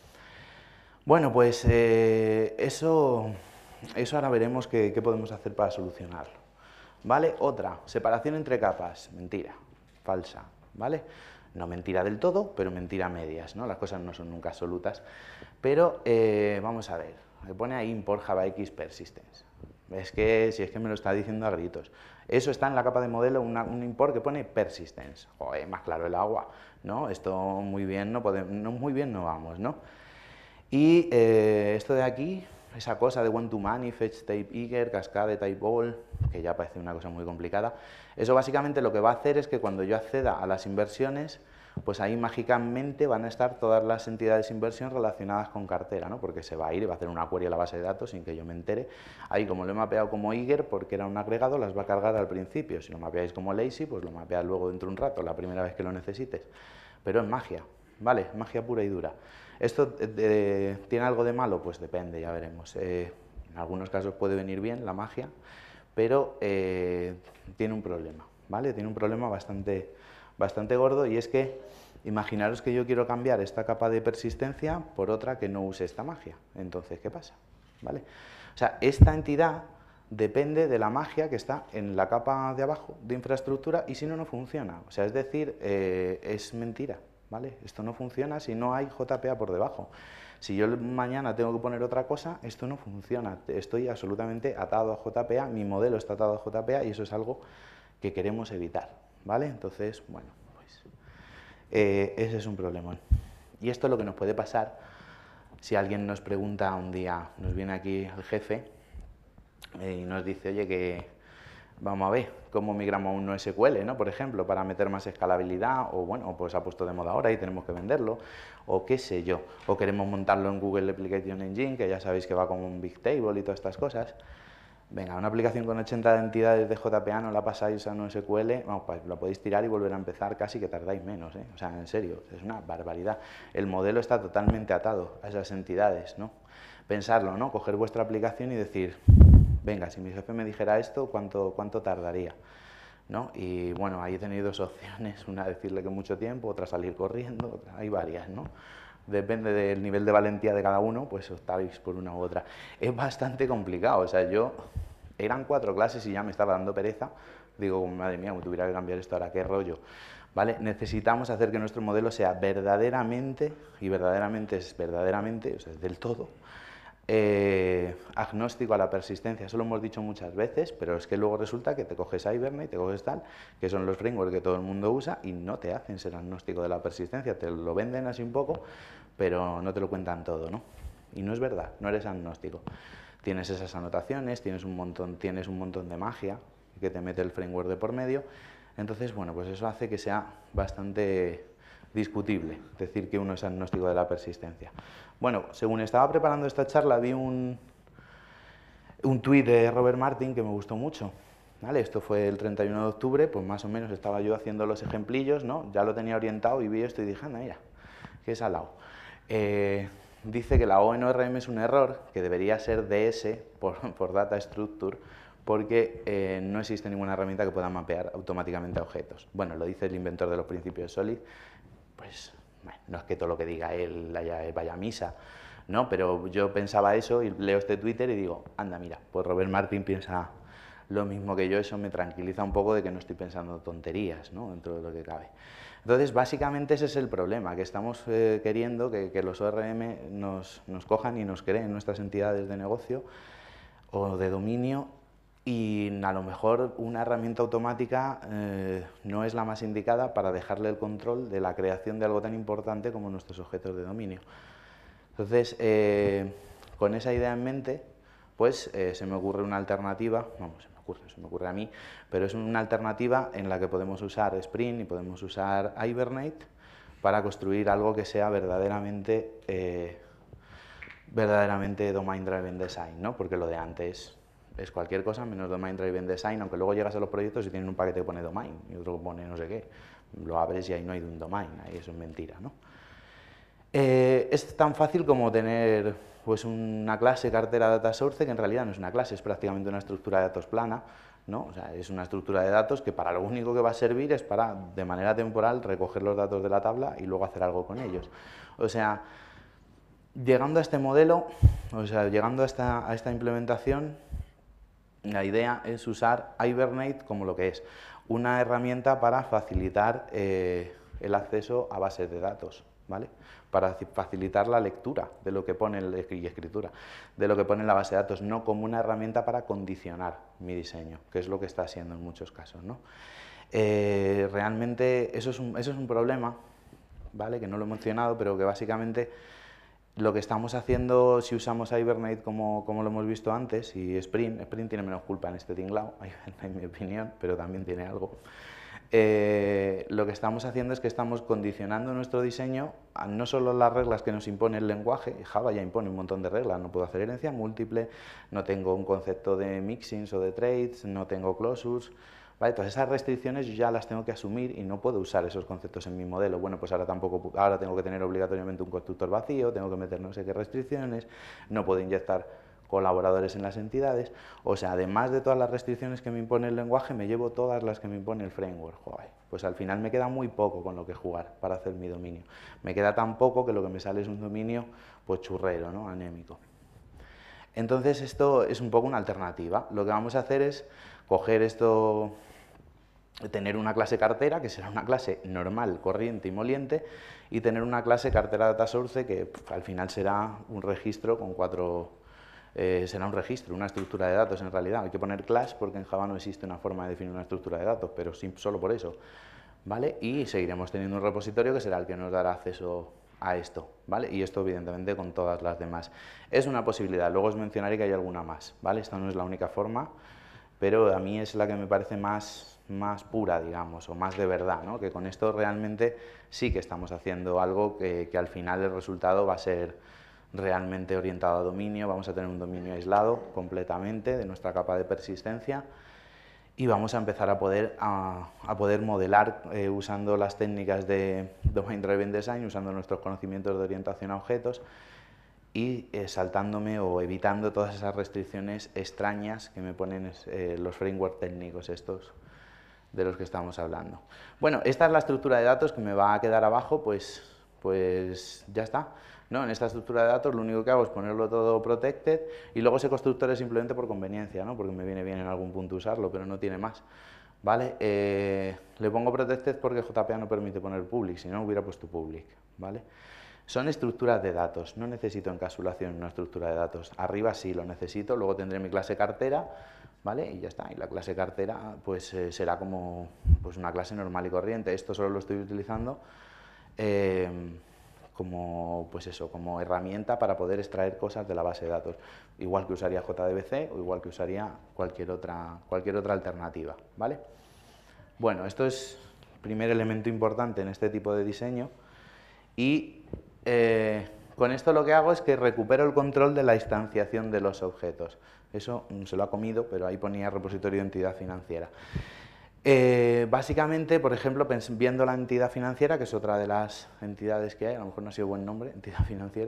Bueno, pues eh, eso... Eso ahora veremos qué, qué podemos hacer para solucionarlo, ¿vale? Otra, separación entre capas, mentira, falsa, ¿vale? No mentira del todo, pero mentira a medias, ¿no? Las cosas no son nunca absolutas, pero eh, vamos a ver, me pone ahí import JavaX persistence, es que si es que me lo está diciendo a gritos, eso está en la capa de modelo, una, un import que pone persistence, joder, más claro el agua, ¿no? Esto muy bien no podemos, no, muy bien no vamos, ¿no? Y eh, esto de aquí, esa cosa de one-to-many, fetch type eager, cascade type all, que ya parece una cosa muy complicada, eso básicamente lo que va a hacer es que cuando yo acceda a las inversiones, pues ahí mágicamente van a estar todas las entidades de inversión relacionadas con cartera, ¿no? Porque se va a ir y va a hacer una query a la base de datos sin que yo me entere. Ahí, como lo he mapeado como eager, porque era un agregado, las va a cargar al principio. Si lo mapeáis como lazy, pues lo mapeas luego dentro de un rato, la primera vez que lo necesites. Pero es magia, ¿vale? Magia pura y dura. ¿Esto eh, tiene algo de malo? Pues depende, ya veremos. Eh, en algunos casos puede venir bien la magia, pero eh, tiene un problema, ¿vale? Tiene un problema bastante, bastante gordo, y es que imaginaros que yo quiero cambiar esta capa de persistencia por otra que no use esta magia. Entonces, ¿qué pasa? ¿Vale? O sea, esta entidad depende de la magia que está en la capa de abajo de infraestructura, y si no, no funciona. O sea, es decir, eh, es mentira. ¿Vale? Esto no funciona si no hay J P A por debajo. Si yo mañana tengo que poner otra cosa, esto no funciona. Estoy absolutamente atado a J P A, mi modelo está atado a J P A, y eso es algo que queremos evitar, ¿vale? Entonces, bueno, pues eh, ese es un problemón. Y esto es lo que nos puede pasar si alguien nos pregunta un día, nos viene aquí el jefe eh, y nos dice, oye, que vamos a ver cómo migramos a un NoSQL, ¿no? Por ejemplo, para meter más escalabilidad, o bueno, pues se ha puesto de moda ahora y tenemos que venderlo, o qué sé yo, o queremos montarlo en Google Application Engine, que ya sabéis que va con un Bigtable y todas estas cosas. Venga, una aplicación con ochenta entidades de J P A no la pasáis a NoSQL, vamos, pues la podéis tirar y volver a empezar casi que tardáis menos, ¿eh? O sea, en serio, es una barbaridad. El modelo está totalmente atado a esas entidades, ¿no? Pensarlo, ¿no? Coger vuestra aplicación y decir, venga, si mi jefe me dijera esto, ¿cuánto, cuánto tardaría? ¿No? Y bueno, ahí tenéis dos opciones, una decirle que mucho tiempo, otra salir corriendo, otra, hay varias, ¿no? Depende del nivel de valentía de cada uno, pues optáis por una u otra. Es bastante complicado, o sea, yo, eran cuatro clases y ya me estaba dando pereza, digo, madre mía, me tuviera que cambiar esto ahora, qué rollo. ¿Vale? Necesitamos hacer que nuestro modelo sea verdaderamente, y verdaderamente es verdaderamente, o sea, del todo, Eh, agnóstico a la persistencia. Eso lo hemos dicho muchas veces, pero es que luego resulta que te coges Hibernate, te coges tal, que son los frameworks que todo el mundo usa, y no te hacen ser agnóstico de la persistencia, te lo venden así un poco, pero no te lo cuentan todo, ¿no? Y no es verdad, no eres agnóstico. Tienes esas anotaciones, tienes un montón, tienes un montón de magia que te mete el framework de por medio, entonces, bueno, pues eso hace que sea bastante discutible decir que uno es agnóstico de la persistencia. Bueno, según estaba preparando esta charla, vi un, un tuit de Robert Martin que me gustó mucho. ¿Vale? Esto fue el treinta y uno de octubre, pues más o menos estaba yo haciendo los ejemplillos, ¿no? Ya lo tenía orientado y vi esto y dije, anda, mira, qué salado. Eh, dice que la O N O R M es un error, que debería ser D S por, por Data Structure, porque eh, no existe ninguna herramienta que pueda mapear automáticamente a objetos. Bueno, lo dice el inventor de los principios SOLID, pues bueno, no es que todo lo que diga él vaya, vaya a misa, ¿no? Pero yo pensaba eso y leo este Twitter y digo, anda, mira, pues Robert Martin piensa lo mismo que yo, eso me tranquiliza un poco de que no estoy pensando tonterías, ¿no? Dentro de lo que cabe. Entonces, básicamente ese es el problema, que estamos eh, queriendo que, que los O R M nos, nos cojan y nos creen nuestras entidades de negocio o de dominio, y a lo mejor una herramienta automática eh, no es la más indicada para dejarle el control de la creación de algo tan importante como nuestros objetos de dominio. Entonces, eh, con esa idea en mente, pues eh, se me ocurre una alternativa, vamos, se me ocurre, se me ocurre a mí, pero es una alternativa en la que podemos usar Spring y podemos usar Hibernate para construir algo que sea verdaderamente, eh, verdaderamente Domain Driven Design, ¿no? Porque lo de antes es cualquier cosa menos Domain Driven Design, aunque luego llegas a los proyectos y tienen un paquete que pone Domain y otro que pone no sé qué. Lo abres y ahí no hay un Domain, ahí eso es mentira, ¿no? Eh, es tan fácil como tener pues, una clase cartera data source, que en realidad no es una clase, es prácticamente una estructura de datos plana, ¿no? O sea, es una estructura de datos que para lo único que va a servir es para, de manera temporal, recoger los datos de la tabla y luego hacer algo con ellos. O sea, llegando a este modelo, o sea, llegando a esta, a esta implementación, la idea es usar Hibernate como lo que es, una herramienta para facilitar eh, el acceso a bases de datos, ¿vale? Para facilitar la lectura de lo que pone el, y escritura de lo que pone en la base de datos, no como una herramienta para condicionar mi diseño, que es lo que está haciendo en muchos casos, ¿no? Eh, realmente eso es, un, eso es un problema, ¿vale? Que no lo he mencionado, pero que básicamente lo que estamos haciendo si usamos Hibernate como, como lo hemos visto antes, y Spring, Spring tiene menos culpa en este tinglao, en mi opinión, pero también tiene algo. Eh, lo que estamos haciendo es que estamos condicionando nuestro diseño a no solo las reglas que nos impone el lenguaje, Java ya impone un montón de reglas, no puedo hacer herencia múltiple, no tengo un concepto de mixins o de trades, no tengo closures, ¿vale? Todas esas restricciones yo ya las tengo que asumir y no puedo usar esos conceptos en mi modelo. Bueno, pues ahora tampoco, ahora tengo que tener obligatoriamente un constructor vacío, tengo que meter no sé qué restricciones, no puedo inyectar colaboradores en las entidades. O sea, además de todas las restricciones que me impone el lenguaje, me llevo todas las que me impone el framework. Joder, pues al final me queda muy poco con lo que jugar para hacer mi dominio. Me queda tan poco que lo que me sale es un dominio pues churrero, ¿no? Anémico. Entonces esto es un poco una alternativa. Lo que vamos a hacer es coger esto, tener una clase cartera, que será una clase normal, corriente y moliente, y tener una clase cartera data source que pff, al final será un registro con cuatro, eh, será un registro, una estructura de datos en realidad. Hay que poner class porque en Java no existe una forma de definir una estructura de datos, pero sí, solo por eso, ¿vale? Y seguiremos teniendo un repositorio que será el que nos dará acceso a esto, ¿vale? Y esto evidentemente con todas las demás. Es una posibilidad, luego os mencionaré que hay alguna más, ¿vale? Esta no es la única forma, pero a mí es la que me parece más, más pura, digamos, o más de verdad, ¿no? Que con esto realmente sí que estamos haciendo algo que, que al final el resultado va a ser realmente orientado a dominio, vamos a tener un dominio aislado completamente de nuestra capa de persistencia y vamos a empezar a poder, a, a poder modelar eh, usando las técnicas de Domain Driven Design, usando nuestros conocimientos de orientación a objetos y eh, saltándome o evitando todas esas restricciones extrañas que me ponen eh, los frameworks técnicos estos de los que estamos hablando. Bueno, esta es la estructura de datos que me va a quedar abajo, pues, pues ya está. ¿No? En esta estructura de datos lo único que hago es ponerlo todo protected y luego ese constructor es simplemente por conveniencia, ¿no? Porque me viene bien en algún punto usarlo, pero no tiene más. ¿Vale? Eh, le pongo protected porque J P A no permite poner public, si no hubiera puesto public. ¿Vale? Son estructuras de datos, no necesito encapsulación en una estructura de datos. Arriba sí lo necesito, luego tendré mi clase cartera, ¿vale? Y ya está, y la clase cartera pues eh, será como pues, una clase normal y corriente. Esto solo lo estoy utilizando eh, como, pues eso, como herramienta para poder extraer cosas de la base de datos, igual que usaría J D B C o igual que usaría cualquier otra, cualquier otra alternativa, ¿vale? Bueno, esto es el primer elemento importante en este tipo de diseño y eh, con esto lo que hago es que recupero el control de la instanciación de los objetos. Eso se lo ha comido, pero ahí ponía repositorio de entidad financiera. Eh, básicamente, por ejemplo, viendo la entidad financiera, que es otra de las entidades que hay, a lo mejor no ha sido buen nombre, entidad financiera,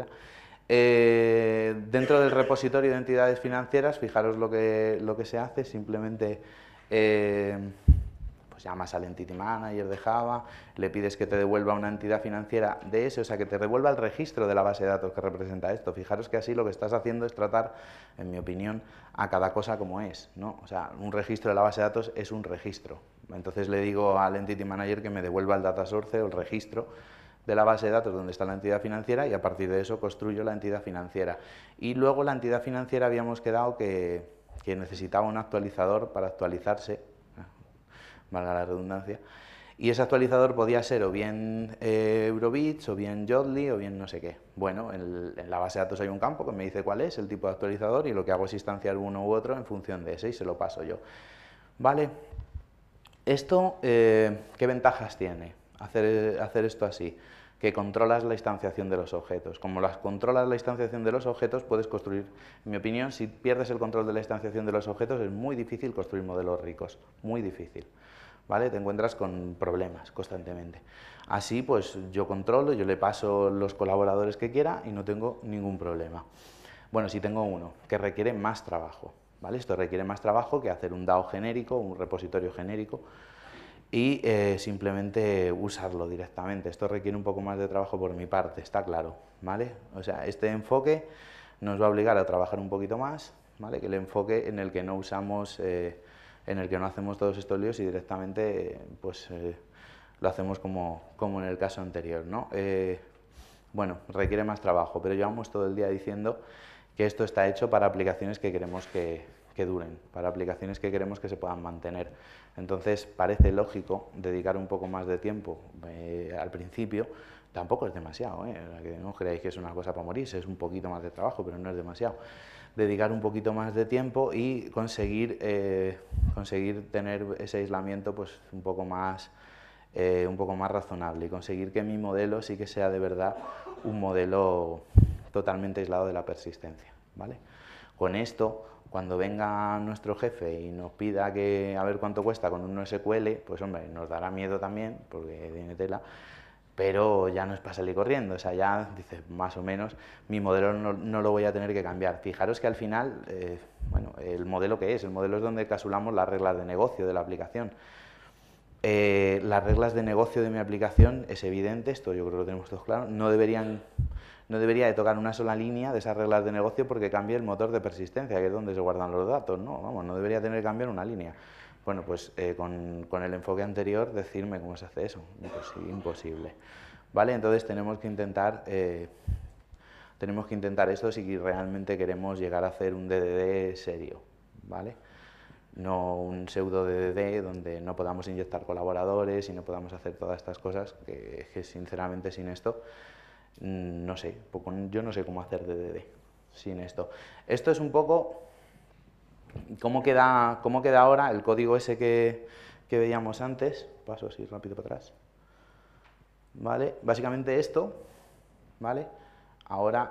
eh, dentro del repositorio de entidades financieras, fijaros lo que, lo que se hace, simplemente, eh, pues llamas al Entity Manager de Java, le pides que te devuelva una entidad financiera de ese, o sea, que te devuelva el registro de la base de datos que representa esto. Fijaros que así lo que estás haciendo es tratar, en mi opinión, a cada cosa como es, ¿no? O sea, un registro de la base de datos es un registro. Entonces le digo al Entity Manager que me devuelva el data source o el registro de la base de datos donde está la entidad financiera y a partir de eso construyo la entidad financiera. Y luego la entidad financiera habíamos quedado que, que necesitaba un actualizador para actualizarse, valga la redundancia, y ese actualizador podía ser o bien eh, Eurobits, o bien Jotly, o bien no sé qué. Bueno, en, en la base de datos hay un campo que me dice cuál es el tipo de actualizador y lo que hago es instanciar uno u otro en función de ese y se lo paso yo. ¿Vale? Esto, eh, ¿qué ventajas tiene hacer, hacer esto así? Que controlas la instanciación de los objetos. Como las controlas la instanciación de los objetos, puedes construir, en mi opinión, si pierdes el control de la instanciación de los objetos, es muy difícil construir modelos ricos, muy difícil. ¿Vale? Te encuentras con problemas constantemente. Así, pues yo controlo, yo le paso los colaboradores que quiera y no tengo ningún problema. Bueno, si tengo uno, que requiere más trabajo, ¿vale? Esto requiere más trabajo que hacer un DAO genérico, un repositorio genérico, y eh, simplemente usarlo directamente. Esto requiere un poco más de trabajo por mi parte, está claro, ¿vale? O sea, este enfoque nos va a obligar a trabajar un poquito más, ¿vale? Que el enfoque en el que no usamos, eh, en el que no hacemos todos estos líos y directamente, eh, pues, eh, lo hacemos como, como en el caso anterior, ¿no? Eh, bueno, requiere más trabajo, pero llevamos todo el día diciendo que esto está hecho para aplicaciones que queremos que, que duren, para aplicaciones que queremos que se puedan mantener. Entonces parece lógico dedicar un poco más de tiempo eh, al principio, tampoco es demasiado, ¿eh? Que no creáis que es una cosa para morirse, es un poquito más de trabajo, pero no es demasiado. Dedicar un poquito más de tiempo y conseguir, eh, conseguir tener ese aislamiento pues, un poco más, eh, un poco más razonable y conseguir que mi modelo sí que sea de verdad un modelo totalmente aislado de la persistencia, ¿vale? Con esto, cuando venga nuestro jefe y nos pida que a ver cuánto cuesta con un no ese cu ele, pues hombre, nos dará miedo también, porque tiene tela, pero ya no es para salir corriendo, o sea, ya dice, más o menos, mi modelo no, no lo voy a tener que cambiar. Fijaros que al final, eh, bueno, el modelo que es, el modelo es donde encapsulamos las reglas de negocio de la aplicación. Eh, las reglas de negocio de mi aplicación, es evidente, esto yo creo que lo tenemos todos claro, no deberían... No debería de tocar una sola línea de esas reglas de negocio porque cambie el motor de persistencia, que es donde se guardan los datos, ¿no? Vamos, no debería tener que cambiar una línea. Bueno, pues eh, con, con el enfoque anterior, decirme cómo se hace eso, imposible. imposible. ¿Vale? Entonces tenemos que intentar, eh, tenemos que intentar esto si realmente queremos llegar a hacer un D D D serio, ¿vale? No un pseudo D D D donde no podamos inyectar colaboradores y no podamos hacer todas estas cosas, que, que sinceramente sin esto... No sé, yo no sé cómo hacer D D D sin esto. Esto es un poco cómo queda, cómo queda ahora el código ese que, que veíamos antes. Paso así rápido para atrás. ¿Vale? Básicamente esto, ¿vale? Ahora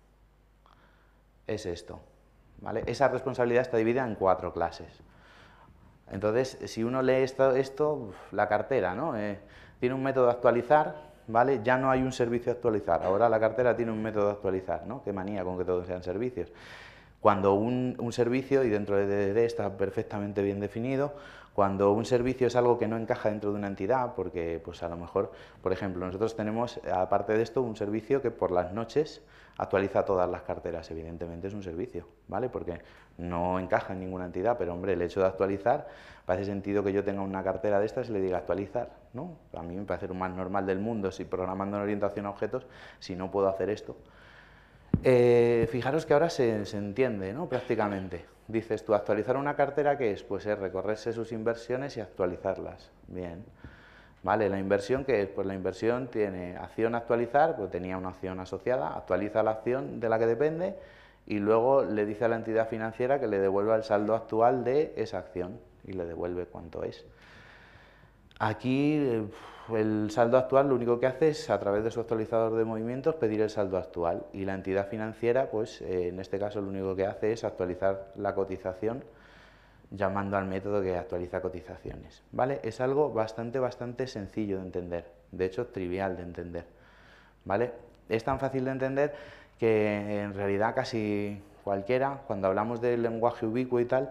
es esto, ¿vale? Esa responsabilidad está dividida en cuatro clases. Entonces, si uno lee esto, esto la cartera, ¿no? Eh, tiene un método de actualizar. ¿Vale? Ya no hay un servicio a actualizar, ahora la cartera tiene un método de actualizar, ¿no? Qué manía con que todos sean servicios. Cuando un, un servicio, y dentro de D D D está perfectamente bien definido, cuando un servicio es algo que no encaja dentro de una entidad, porque pues a lo mejor, por ejemplo, nosotros tenemos, aparte de esto, un servicio que por las noches actualiza todas las carteras, evidentemente es un servicio, ¿vale? Porque no encaja en ninguna entidad, pero hombre, el hecho de actualizar, parece sentido que yo tenga una cartera de estas y le diga actualizar, ¿no? A mí me parece lo más normal del mundo, si programando en orientación a objetos, si no puedo hacer esto. Eh, fijaros que ahora se, se entiende, ¿no? Prácticamente. Dices tú, actualizar una cartera, ¿qué es? Pues es recorrerse sus inversiones y actualizarlas. Bien. Vale, la inversión, ¿qué es? Pues la inversión tiene acción actualizar, pues tenía una acción asociada, actualiza la acción de la que depende y luego le dice a la entidad financiera que le devuelva el saldo actual de esa acción y le devuelve cuánto es. Aquí el saldo actual lo único que hace es, a través de su actualizador de movimientos, pedir el saldo actual y la entidad financiera, pues en este caso lo único que hace es actualizar la cotización llamando al método que actualiza cotizaciones, ¿vale? Es algo bastante, bastante sencillo de entender, de hecho trivial de entender, ¿vale? Es tan fácil de entender que en realidad casi cualquiera, cuando hablamos del lenguaje ubicuo y tal,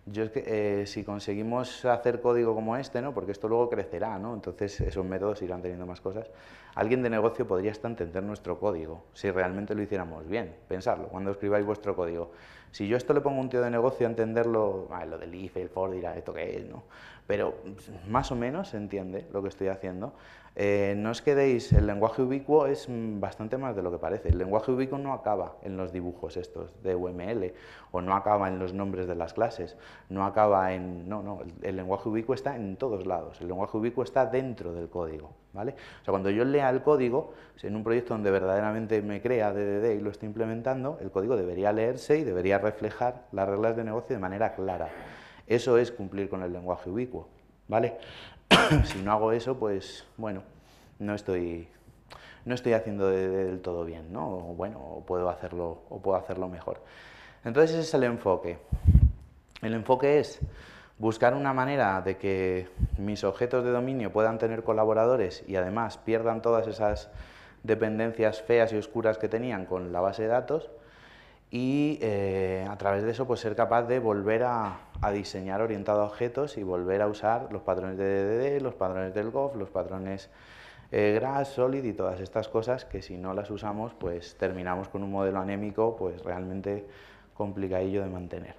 Yo es que eh, si conseguimos hacer código como este, ¿no? Porque esto luego crecerá, ¿no? Entonces esos métodos irán teniendo más cosas. Alguien de negocio podría hasta entender nuestro código, si realmente lo hiciéramos bien. Pensarlo, cuando escribáis vuestro código. Si yo esto le pongo a un tío de negocio a entenderlo, ah, lo del if, el for, dirá, ¿esto qué es? ¿No? Pero más o menos se entiende lo que estoy haciendo. Eh, no os quedéis, el lenguaje ubicuo es bastante más de lo que parece. El lenguaje ubicuo no acaba en los dibujos estos de U M L, o no acaba en los nombres de las clases, no acaba en... No, no, el, el lenguaje ubicuo está en todos lados, el lenguaje ubicuo está dentro del código, ¿vale? O sea, cuando yo lea el código, en un proyecto donde verdaderamente me crea D D D y lo estoy implementando, el código debería leerse y debería reflejar las reglas de negocio de manera clara. Eso es cumplir con el lenguaje ubicuo, ¿vale? Si no hago eso, pues, bueno, no estoy, no estoy haciendo de, de, del todo bien, ¿no? O, bueno, o puedo hacerlo, o puedo hacerlo mejor. Entonces ese es el enfoque. El enfoque es buscar una manera de que mis objetos de dominio puedan tener colaboradores y además pierdan todas esas dependencias feas y oscuras que tenían con la base de datos, y eh, a través de eso pues ser capaz de volver a, a diseñar orientado a objetos y volver a usar los patrones de D D D, los patrones del G O F, los patrones eh, Grass, Solid y todas estas cosas que si no las usamos pues terminamos con un modelo anémico pues realmente complicadillo de mantener.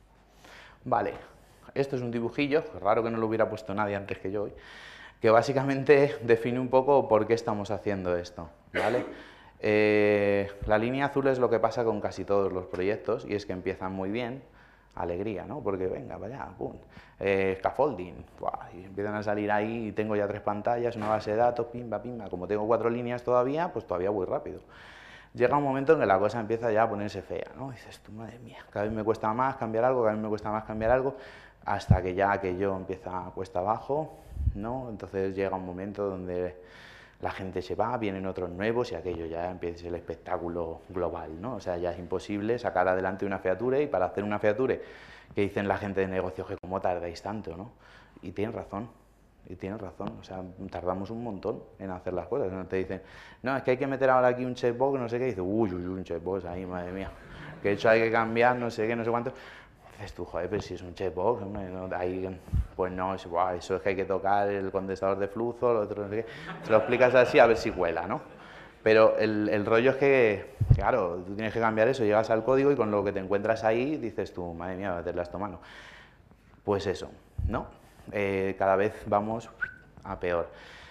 Vale, esto es un dibujillo, raro que no lo hubiera puesto nadie antes que yo hoy, que básicamente define un poco por qué estamos haciendo esto, ¿vale? Eh, la línea azul es lo que pasa con casi todos los proyectos y es que empiezan muy bien, alegría, ¿no? Porque venga, vaya, pum, eh, scaffolding, ¡buah! Y empiezan a salir ahí y tengo ya tres pantallas, una base de datos, pimba, pimba, como tengo cuatro líneas todavía, pues todavía voy rápido. Llega un momento en que la cosa empieza ya a ponerse fea, ¿no? Y dices tú, madre mía, cada vez me cuesta más cambiar algo, cada vez me cuesta más cambiar algo, hasta que ya aquello empieza cuesta abajo, ¿no? Entonces llega un momento donde la gente se va, vienen otros nuevos y aquello ya empieza el espectáculo global, ¿no? O sea, ya es imposible sacar adelante una feature y para hacer una feature que dicen la gente de negocio que cómo tardáis tanto, ¿no? Y tienen razón, y tienen razón, o sea, tardamos un montón en hacer las cosas, ¿no? Te dicen, no, es que hay que meter ahora aquí un checkbox, no sé qué, y dices, uy, uy, uy, un checkbox ahí, madre mía, que de hecho hay que cambiar, no sé qué, no sé cuánto. Dices tú, joder, pero si es un checkbox, hombre, ¿no? Ahí, pues no, es, wow, eso es que hay que tocar el condensador de flujo, lo otro no sé qué. Se lo explicas así a ver si cuela, ¿no? Pero el, el rollo es que, claro, tú tienes que cambiar eso, llegas al código y con lo que te encuentras ahí dices tú, madre mía, meterle esto mano. Pues eso, ¿no? Eh, cada vez vamos a peor.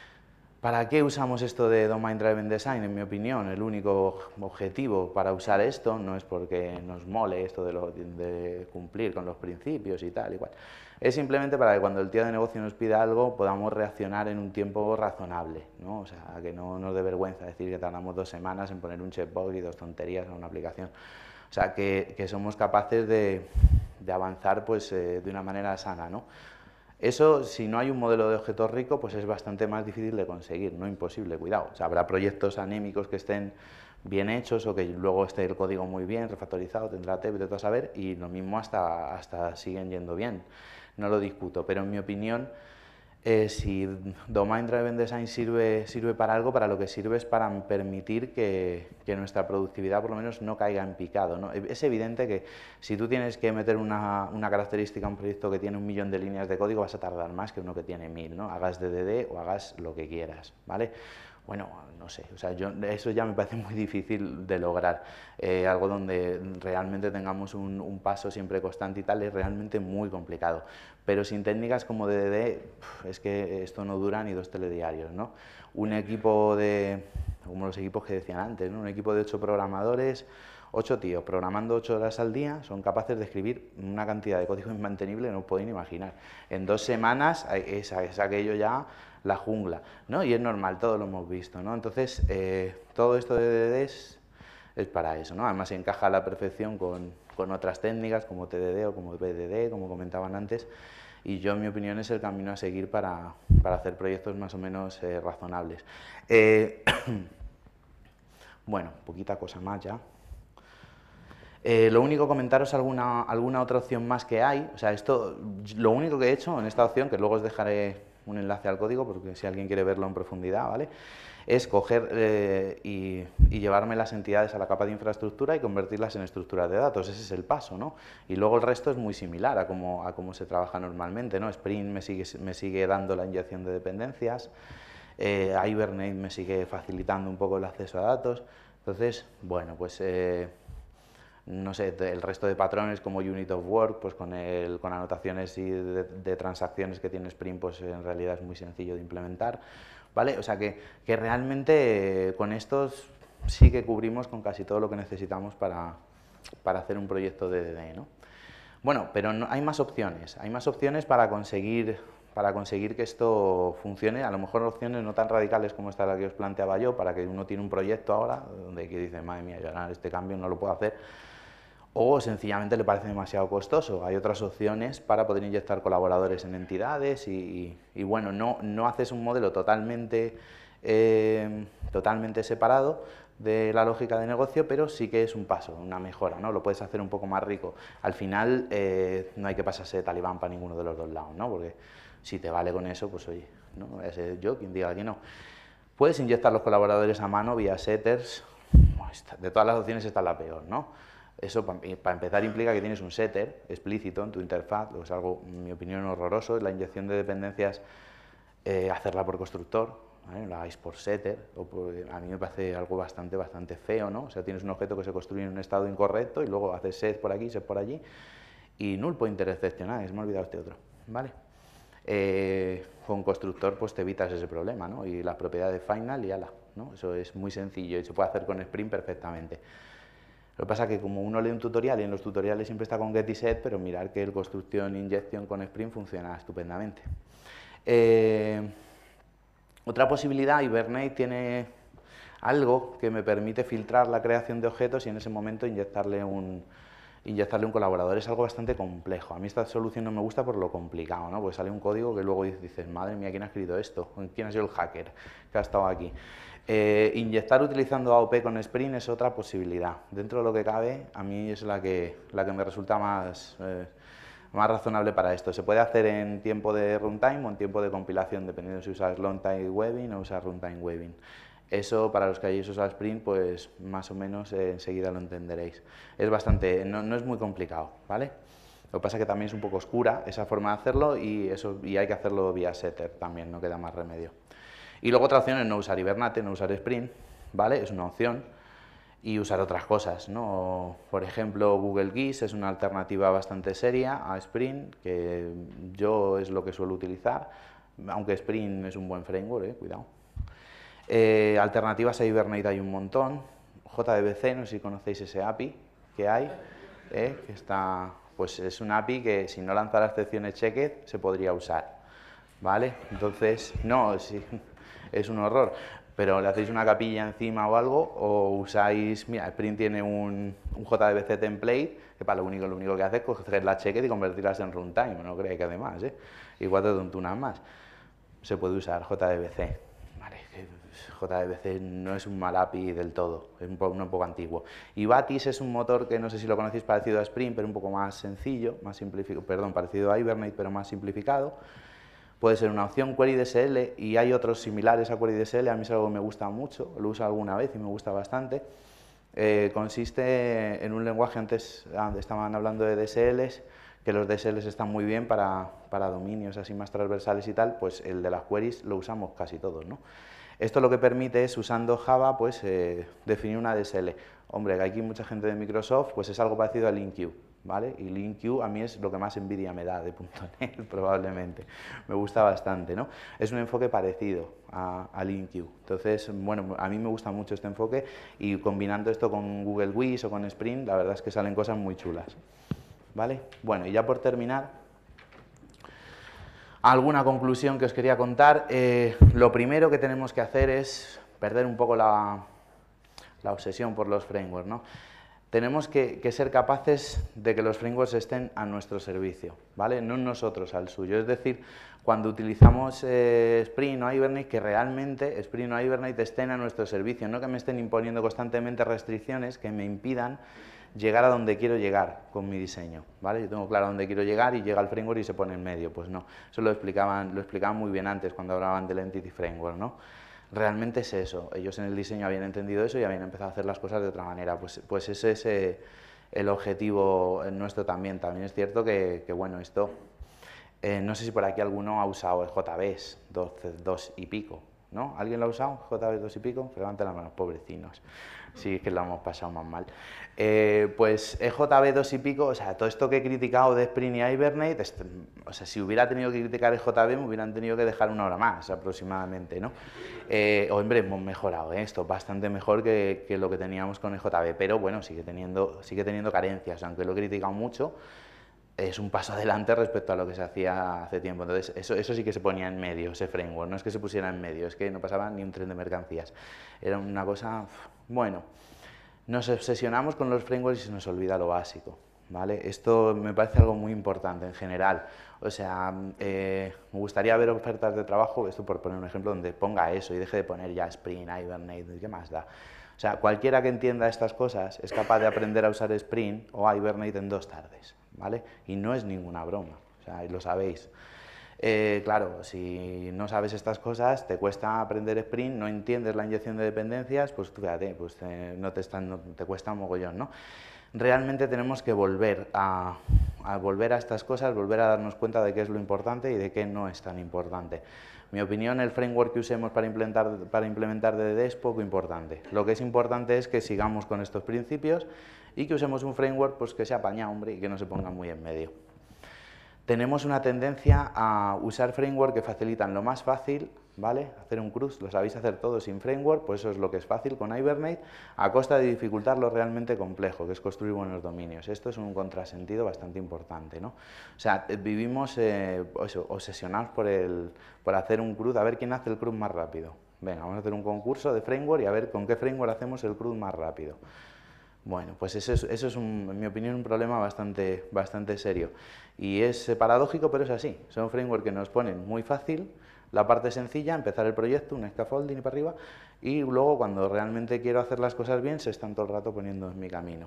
¿Para qué usamos esto de Domain Driven Design? En mi opinión, el único objetivo para usar esto no es porque nos mole esto de, lo, de cumplir con los principios y tal, igual. Es simplemente para que cuando el tío de negocio nos pida algo podamos reaccionar en un tiempo razonable, ¿no? O sea, que no nos dé vergüenza decir que tardamos dos semanas en poner un checkbox y dos tonterías en una aplicación. O sea, que, que somos capaces de, de avanzar pues, eh, de una manera sana, ¿no? Eso, si no hay un modelo de objetos rico, pues es bastante más difícil de conseguir, no imposible, cuidado. O sea, habrá proyectos anémicos que estén bien hechos o que luego esté el código muy bien, refactorizado, tendrá T, vete tú a saber, y lo mismo hasta, hasta siguen yendo bien. No lo discuto, pero en mi opinión, eh, si Domain Driven Design sirve, sirve para algo, para lo que sirve es para permitir que, que nuestra productividad por lo menos no caiga en picado, ¿no? Es evidente que si tú tienes que meter una, una característica a un proyecto que tiene un millón de líneas de código vas a tardar más que uno que tiene mil, ¿no? Hagas D D D o hagas lo que quieras, ¿vale? Bueno, no sé, o sea, yo, eso ya me parece muy difícil de lograr. Eh, algo donde realmente tengamos un, un paso siempre constante y tal es realmente muy complicado. Pero sin técnicas como D D D, es que esto no dura ni dos telediarios, ¿no? Un equipo de, como los equipos que decían antes, ¿no? Un equipo de ocho programadores, ocho tíos programando ocho horas al día, son capaces de escribir una cantidad de código inmantenible que no os podéis ni imaginar. En dos semanas es, es aquello ya la jungla, ¿no? Y es normal, todo lo hemos visto, ¿no? Entonces, eh, todo esto de D D D es, es para eso, ¿no? Además encaja a la perfección con, con otras técnicas como T D D o como B D D, como comentaban antes, y yo, en mi opinión, es el camino a seguir para, para hacer proyectos más o menos eh, razonables. Eh, bueno, poquita cosa más ya. Eh, lo único, comentaros alguna, alguna otra opción más que hay, o sea, esto, lo único que he hecho en esta opción, que luego os dejaré un enlace al código, porque si alguien quiere verlo en profundidad, ¿vale? Es coger eh, y, y llevarme las entidades a la capa de infraestructura y convertirlas en estructuras de datos. Ese es el paso, ¿no? Y luego el resto es muy similar a cómo, a cómo se trabaja normalmente, ¿no? Spring me sigue, me sigue dando la inyección de dependencias, eh, Hibernate me sigue facilitando un poco el acceso a datos. Entonces, bueno, pues... Eh, no sé, el resto de patrones como Unit of Work, pues con, el, con anotaciones y de, de transacciones que tiene Spring, pues en realidad es muy sencillo de implementar, ¿vale? O sea que, que realmente eh, con estos sí que cubrimos con casi todo lo que necesitamos para, para hacer un proyecto de D D D, ¿no? Bueno, pero no, hay más opciones, hay más opciones para conseguir, para conseguir que esto funcione, a lo mejor opciones no tan radicales como esta la que os planteaba yo, para que uno tiene un proyecto ahora, donde que dice, madre mía, yo ahora este cambio no lo puedo hacer, o sencillamente le parece demasiado costoso. Hay otras opciones para poder inyectar colaboradores en entidades y, y, y bueno, no, no haces un modelo totalmente, eh, totalmente separado de la lógica de negocio, pero sí que es un paso, una mejora, ¿no? Lo puedes hacer un poco más rico. Al final eh, no hay que pasarse de talibán para ninguno de los dos lados, ¿no? Porque si te vale con eso, pues oye, no voy a ser yo quien diga que no. Puedes inyectar los colaboradores a mano vía setters. De todas las opciones esta es la peor, ¿no? Eso, para empezar, implica que tienes un setter explícito en tu interfaz, lo que es algo, en mi opinión, horroroso. La inyección de dependencias, eh, hacerla por constructor, ¿vale? La hagáis por setter, o por, a mí me parece algo bastante, bastante feo, ¿no? O sea, tienes un objeto que se construye en un estado incorrecto y luego haces set por aquí, set por allí, y null pointer excepcional, se me ha olvidado este otro, ¿vale? Eh, con constructor pues te evitas ese problema, ¿no? Y las propiedades final y ala, ¿no? Eso es muy sencillo y se puede hacer con Spring perfectamente. Lo que pasa es que como uno lee un tutorial y en los tutoriales siempre está con get y set, pero mirar que el construcción injection con Spring funciona estupendamente. Eh, otra posibilidad, Hibernate tiene algo que me permite filtrar la creación de objetos y en ese momento inyectarle un, inyectarle un colaborador. Es algo bastante complejo. A mí esta solución no me gusta por lo complicado, ¿no? Porque sale un código que luego dices, madre mía, ¿quién ha escrito esto? ¿Quién ha sido el hacker que ha estado aquí? Eh, inyectar utilizando A O P con Spring es otra posibilidad. Dentro de lo que cabe, a mí es la que, la que me resulta más, eh, más razonable para esto. Se puede hacer en tiempo de runtime o en tiempo de compilación, dependiendo si usas long time webbing o usas runtime webbing. Eso, para los que hayáis usado Spring, pues más o menos eh, enseguida lo entenderéis. Es bastante, no, no es muy complicado, ¿vale? Lo que pasa es que también es un poco oscura esa forma de hacerlo y, eso, y hay que hacerlo vía setter también, no queda más remedio. Y luego otra opción es no usar Hibernate, no usar Spring, ¿vale? Es una opción. Y usar otras cosas, ¿no? Por ejemplo, Google Geese es una alternativa bastante seria a Spring, que yo es lo que suelo utilizar, aunque Spring es un buen framework, ¿eh? Cuidado. Eh, alternativas a Hibernate hay un montón. J D B C, no sé si conocéis ese A P I que hay, ¿eh? Que está, pues es un A P I que si no lanza la excepción checked se podría usar, ¿vale? Entonces, no, sí, es un horror, pero le hacéis una capilla encima o algo, o usáis, mira, Spring tiene un, un J D B C template, que para lo único, lo único que hace es coger la checked y convertirlas en runtime, no creáis que además, ¿eh? Igual de tontunas más, se puede usar J D B C. J D B C no es un mal A P I del todo, es un poco, un poco antiguo. Y Batis es un motor que no sé si lo conocéis, parecido a Spring, pero un poco más sencillo, más simplificado, perdón, parecido a Hibernate, pero más simplificado. Puede ser una opción. QueryDSL, y hay otros similares a QueryDSL, a mí es algo que me gusta mucho, lo uso alguna vez y me gusta bastante. Eh, consiste en un lenguaje, antes estaban hablando de D S Ls, que los D S Ls están muy bien para, para dominios así más transversales y tal, pues el de las queries lo usamos casi todos, ¿no? Esto lo que permite es, usando Java, pues eh, definir una D S L. Hombre, que aquí mucha gente de Microsoft, pues es algo parecido a LINQ, ¿vale? Y LINQ a mí es lo que más envidia me da de punto net, probablemente. Me gusta bastante, ¿no? Es un enfoque parecido a, a LINQ. Entonces, bueno, a mí me gusta mucho este enfoque y combinando esto con Google Wiz o con Spring, la verdad es que salen cosas muy chulas, ¿vale? Bueno, y ya por terminar, alguna conclusión que os quería contar. Eh, lo primero que tenemos que hacer es perder un poco la, la obsesión por los frameworks, ¿no? Tenemos que, que ser capaces de que los frameworks estén a nuestro servicio, ¿vale? No nosotros al suyo. Es decir, cuando utilizamos eh, Spring o Hibernate, que realmente Spring o Hibernate estén a nuestro servicio, no que me estén imponiendo constantemente restricciones que me impidan llegar a donde quiero llegar con mi diseño, ¿vale? Yo tengo claro a dónde quiero llegar y llega el framework y se pone en medio, pues no, eso lo explicaban, lo explicaban muy bien antes cuando hablaban del Entity Framework, ¿no? Realmente es eso, ellos en el diseño habían entendido eso y habían empezado a hacer las cosas de otra manera, pues, pues ese es eh, el objetivo nuestro también. También es cierto que, que bueno, esto, eh, no sé si por aquí alguno ha usado el J B S dos y pico, ¿no? ¿Alguien lo ha usado, J B S dos y pico? Levanten las manos, pobrecinos. Sí, es que lo hemos pasado más mal. Eh, pues E J B dos y pico, o sea, todo esto que he criticado de Spring y Hibernate, este, o sea, si hubiera tenido que criticar E J B me hubieran tenido que dejar una hora más aproximadamente, ¿no? Eh, hombre, hemos mejorado ¿eh? Esto, bastante mejor que, que lo que teníamos con E J B, pero bueno, sigue teniendo, sigue teniendo carencias, aunque lo he criticado mucho, es un paso adelante respecto a lo que se hacía hace tiempo. Entonces, eso, eso sí que se ponía en medio, ese framework, no es que se pusiera en medio, es que no pasaba ni un tren de mercancías. Era una cosa, bueno, nos obsesionamos con los frameworks y se nos olvida lo básico, ¿vale? Esto me parece algo muy importante en general. O sea, eh, me gustaría ver ofertas de trabajo, esto por poner un ejemplo, donde ponga eso y deje de poner ya Spring, Hibernate, ¿qué más da? O sea, cualquiera que entienda estas cosas es capaz de aprender a usar Spring o Hibernate en dos tardes, ¿vale? Y no es ninguna broma, o sea, lo sabéis. Eh, claro, si no sabes estas cosas, te cuesta aprender Spring, no entiendes la inyección de dependencias, pues fíjate, pues eh, no te, están, no, te cuesta un mogollón, ¿no? Realmente tenemos que volver a, a volver a estas cosas, volver a darnos cuenta de qué es lo importante y de qué no es tan importante. Mi opinión, el framework que usemos para implementar, para implementar D D D es poco importante. Lo que es importante es que sigamos con estos principios y que usemos un framework pues, que se apaña, hombre, y que no se ponga muy en medio. Tenemos una tendencia a usar framework que facilitan lo más fácil, ¿vale? Hacer un CRUD, lo sabéis hacer todo sin framework, pues eso es lo que es fácil con Hibernate, a costa de dificultar lo realmente complejo, que es construir buenos dominios. Esto es un contrasentido bastante importante, ¿no? O sea, vivimos eh, eso, obsesionados por, el, por hacer un CRUD, a ver quién hace el CRUD más rápido. Venga, vamos a hacer un concurso de framework y a ver con qué framework hacemos el CRUD más rápido. Bueno, pues eso es, eso es un, en mi opinión, un problema bastante, bastante serio. Y es paradójico, pero es así. Son frameworks que nos ponen muy fácil, la parte sencilla, empezar el proyecto, un scaffolding y para arriba, y luego cuando realmente quiero hacer las cosas bien, se están todo el rato poniendo en mi camino.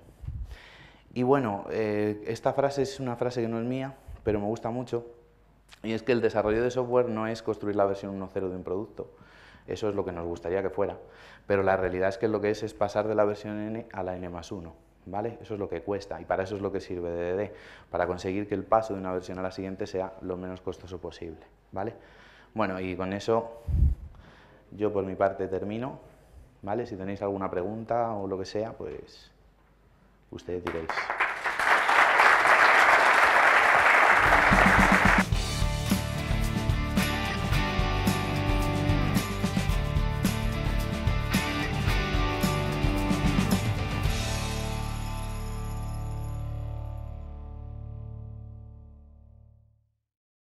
Y bueno, eh, esta frase es una frase que no es mía, pero me gusta mucho, y es que el desarrollo de software no es construir la versión uno punto cero de un producto. Eso es lo que nos gustaría que fuera, pero la realidad es que lo que es es pasar de la versión N a la N más uno, ¿vale? Eso es lo que cuesta y para eso es lo que sirve D D D, para conseguir que el paso de una versión a la siguiente sea lo menos costoso posible, ¿vale? Bueno, y con eso yo por mi parte termino, ¿vale? Si tenéis alguna pregunta o lo que sea, pues ustedes diréis.